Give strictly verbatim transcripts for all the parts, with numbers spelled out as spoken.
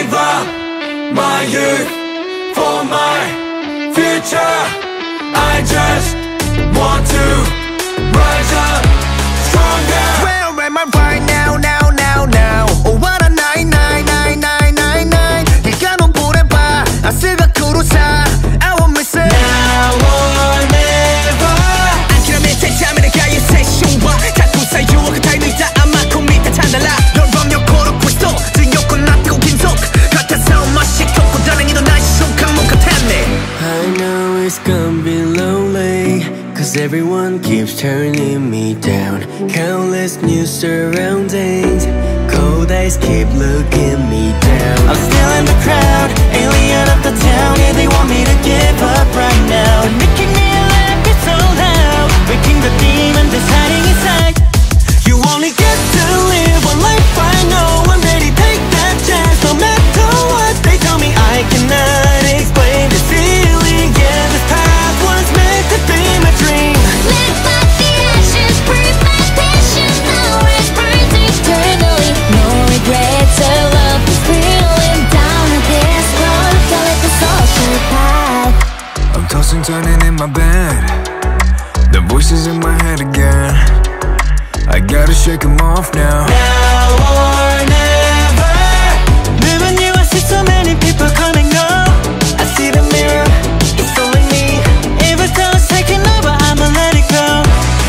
Save up my youth for my future. I just want to rise up stronger. Where am I right now, now, now, now? Oh, what a night, night, night, night, night, night. 네가 넌 보내봐, 아스가 쿠루사. I won't miss it. Now or never. 안키라면 대자면에 가요 세션과 자꾸 사유와 그 타이밍이다 아마 코미타 찬달라. 널 범용 고르고 있어 등욕고 납고 긴속 같아서 맛이 겹고 다행히도 날씨 속한 목 같았네. I know it's gonna be lonely, cause everyone keeps turning me down. Countless new surroundings, cold eyes keep looking me down. I'm still in the crowd, alien of the town. Yeah, they want me to give up right now. They're making me laugh, it's so loud, waking the demon that's hiding inside. You only get to live one life, I know. I'm ready, take that chance. No matter what they tell me, I cannot explain this feeling. Yeah, this path was meant to be my dream. Live like the ashes, breathe my passion. Now it burns eternally. No regrets, I love this feeling. Down at this road, don't let the soul survive. I'm tossing, turning in my bed. The voices in my head again. I gotta shake them off now. Now or never. Moving you, I see so many people coming up. I see the mirror, it's calling me. Every time it's taking over, I'ma let it go.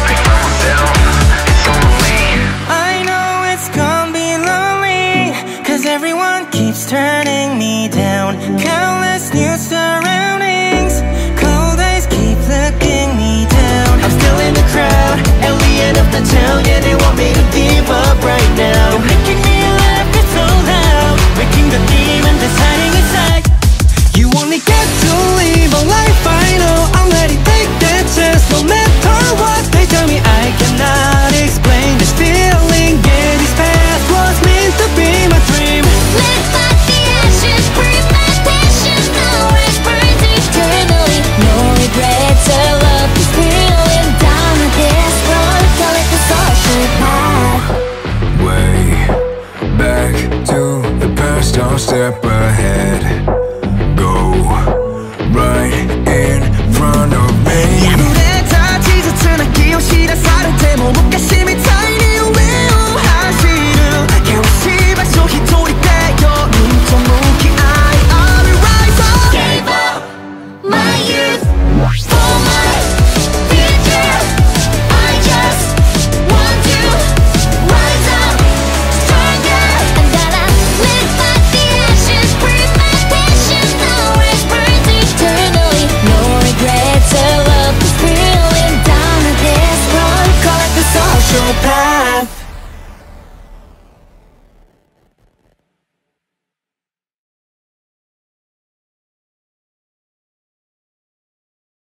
I know it's gonna be lonely, cause everyone keeps turning me down. Countless new surroundings, cold eyes keep looking me down. I'm still in the crowd, alien of the town. Yeah, they want me to give up right now. You're making me laugh, it's so loud, waking the demon that's hiding inside. You only get to live a life, I know. I'm ready, take that chance. No matter what they tell me, I cannot explain this feeling. Yeah, this path was meant to be my dream. Live like the ashes, breathe my passion. Now it burns eternally. No regrets, I love this feeling. Down at this road, don't let the soul survive. Way back to the past, I'll step ahead.